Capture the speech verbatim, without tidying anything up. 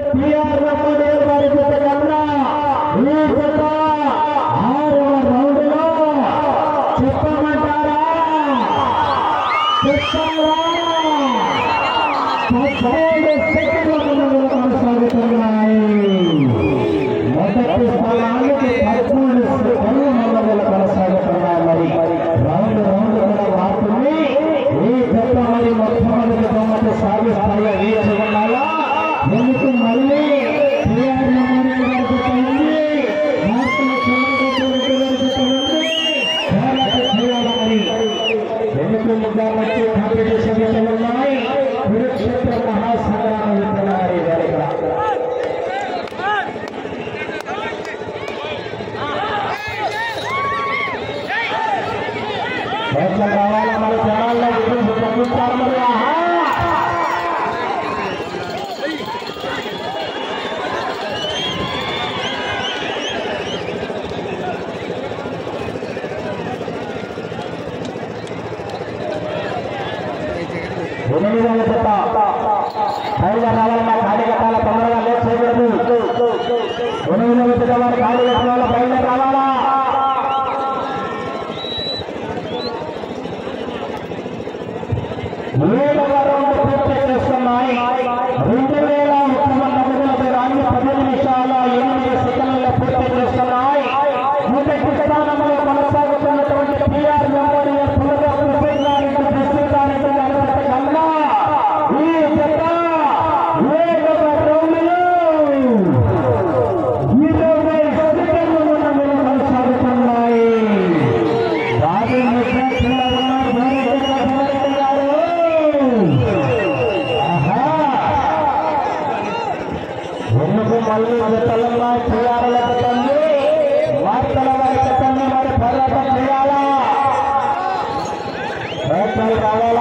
మొదటి స్థానానికి పదమూడు కొనసాగుతున్నాయి. మరి రౌండ్ రౌండ్ కూడా మాత్రమే ఈ పెద్ద మరి మొట్టమొదటి బొమ్మతో సాగిస్తాయా వేసి ఉన్నాయా ఎందుకు మళ్ళీ ఎందుకు ముద్దా వచ్చి కాంపిటీషన్ ఉన్నాయి. కురుక్షేత్ర మహాసంగ్రామ యుద్ధాలు ఎట్లా కావాలా మన జనాల్లో పంపిస్తారు. మరి ఎనిమిదవ జత పైగా రావాలన్నా ఖాళీ కట్టాల తొందరగా లేట్ చేయకూడదు. ఎనిమిదవ జత వారు ఖాళీ కట్టాల పైన రావాలా. ఏడవ రౌండ్ పూర్తి చేస్తున్నాయి. రెండు వేల ఒక్క వంద అడుగుల రాణి పది నిమిషాల ఎనిమిది సెకండ్ల పూర్తి చేస్తున్నాయి. మొదటి స్థానంలో కొనసాగుతున్నటువంటి పిఆర్ మెమోరియల్ పునరుద్ధరించడానికి ప్రస్తుతానికి కన్నా ఈ జత ఏడవ రౌండ్లో ఇరవై సెకండ్లు ముందు కొనసాగుతున్నాయి. బాబీ ఎందుకు మళ్ళీ జతలున్నా చేయాల జతల్ని వార్తల వారి జతల్ని మరి పోరాటం చేయాలా ప్రయత్నాలు కావాలి.